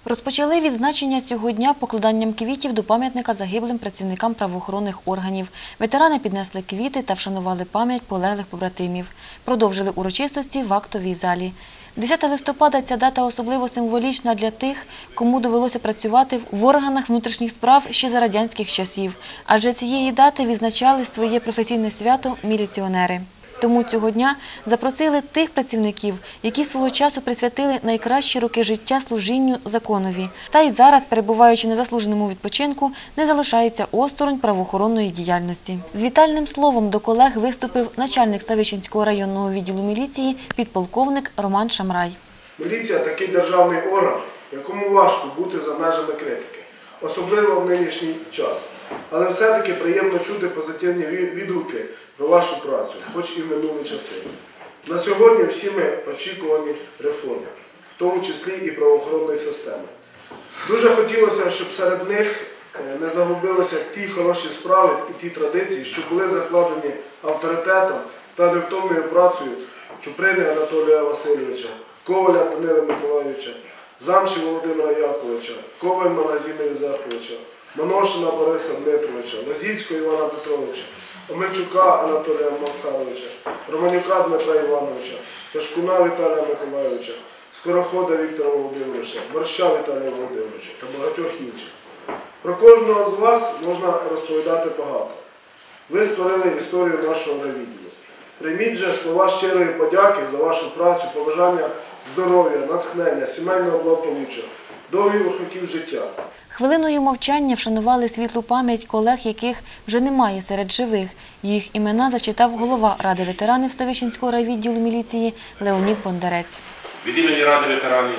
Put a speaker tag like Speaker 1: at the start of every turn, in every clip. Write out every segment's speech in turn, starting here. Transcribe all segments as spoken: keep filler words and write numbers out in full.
Speaker 1: Розпочали відзначення цього дня покладанням квітів до пам'ятника загиблим працівникам правоохоронних органів. Ветерани піднесли квіти та вшанували пам'ять полеглих побратимів. Продовжили урочистості в актовій залі. десяте листопада – ця дата особливо символічна для тих, кому довелося працювати в органах внутрішніх справ ще за радянських часів. Адже цієї дати відзначали своє професійне свято міліціонери. Тому цього дня запросили тих працівників, які свого часу присвятили найкращі роки життя служінню законові. Та й зараз, перебуваючи на заслуженому відпочинку, не залишаються осторонь правоохоронної діяльності. З вітальним словом до колег виступив начальник Ставищенського районного відділу міліції підполковник Роман Шамрай.
Speaker 2: Міліція – такий державний орган, якому важко бути за межами критики, особливо в нинішній час. Але все-таки приємно чути позитивні відгуки про вашу працю, хоч і в минулі часи. На сьогодні всі ми очікувані реформи, в тому числі і правоохоронної системи. Дуже хотілося, щоб серед них не загубилися ті хороші справи і ті традиції, що були закладені авторитетом та невтомною працею Чуприни Анатолія Васильовича, Коваля Данила Миколайовича, Замші Володимира Яковича, Ковальмана Зіна Юзефовича, Моношина Бориса Дмитровича, Лозіцького Івана Петровича, Омельчука Анатолія Макаровича, Романюка Дмитра Івановича, Ташкуна Віталія Миколайовича, Скорохода Віктора Володимировича, Борща Віталія Володимировича та багатьох інших. Про кожного з вас можна розповідати багато. Ви створили історію нашого райвідділу. Прийміть же слова щирої подяки за вашу працю, побажання здоров'я, натхнення, сімейного благополуччя, довгих років життя.
Speaker 1: Хвилиною мовчання вшанували світлу пам'ять колег, яких вже немає серед живих. Їх імена зачитав голова Ради ветеранів Ставищенського райвідділу міліції Леонід Бондарець.
Speaker 3: Від імені Ради ветеранів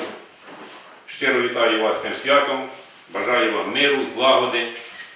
Speaker 3: щиро вітаю вас з цим святом, бажаю вам миру, злагоди,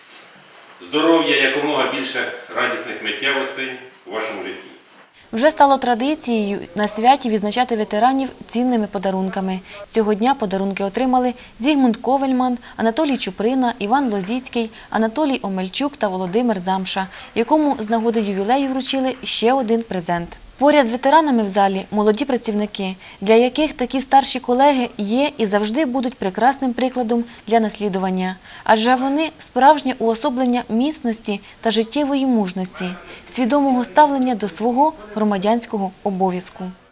Speaker 3: здоров'я, якомога більше радісних миттєвостей у вашому житті.
Speaker 1: Вже стало традицією на святі відзначати ветеранів цінними подарунками. Цього дня подарунки отримали Зігмунд Ковальман, Анатолій Чуприна, Іван Лозіцький, Анатолій Омельчук та Володимир Замша, якому з нагоди ювілею вручили ще один презент. Поряд з ветеранами в залі – молоді працівники, для яких такі старші колеги є і завжди будуть прекрасним прикладом для наслідування. Адже вони – справжнє уособлення міцності та життєвої мужності, свідомого ставлення до свого громадянського обов'язку.